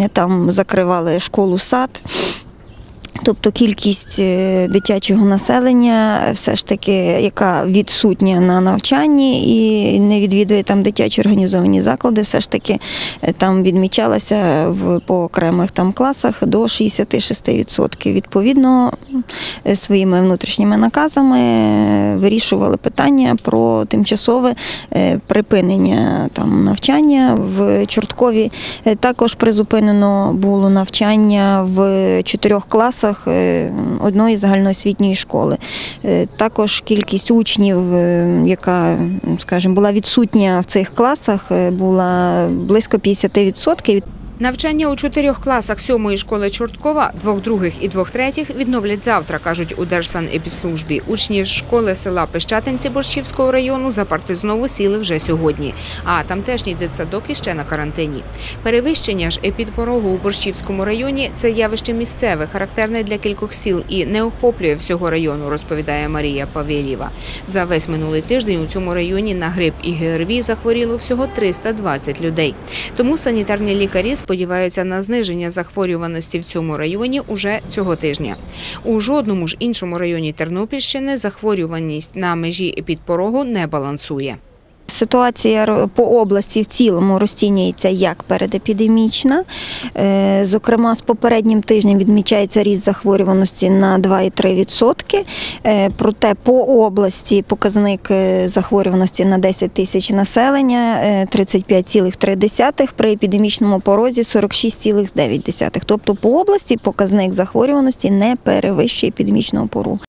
там закривали школу-сад. Тобто кількість дитячого населення, все ж таки, яка відсутня на навчанні і не відвідує там дитячі організовані заклади, все ж таки там відмічалася по окремих там класах до 66%. Відповідно, своїми внутрішніми наказами вирішували питання про тимчасове припинення там навчання в Чорткові. Також призупинено було навчання в 4 класах одної загальноосвітньої школи. Також кількість учнів, яка, скажімо, була відсутня в цих класах, була близько 50%. Навчання у 4 класах 7-ї школи Чорткова, 2 других і 2 третіх відновлять завтра, кажуть у Держсанепідслужбі. Учні школи села Пищатинці Борщівського району за парти знову сіли вже сьогодні. А тамтешній дитсадок іще на карантині. Перевищення ж епідпорогу у Борщівському районі – це явище місцеве, характерне для кількох сіл і не охоплює всього району, розповідає Марія Павєлєва. За весь минулий тиждень у цьому районі на грип і ГРВІ захворіло всього 320 людей. Тому санітарні лікарі сподіваються на зниження захворюваності в цьому районі уже цього тижня. У жодному ж іншому районі Тернопільщини захворюваність на межі епідпорогу не балансує. Ситуація по області в цілому розцінюється як передепідемічна. Зокрема, з попереднім тижнем відмічається ріст захворюваності на 2,3%. Проте по області показник захворюваності на 10 тисяч населення 35,3%, при епідемічному порозі 46,9%. Тобто по області показник захворюваності не перевищує епідемічного порогу.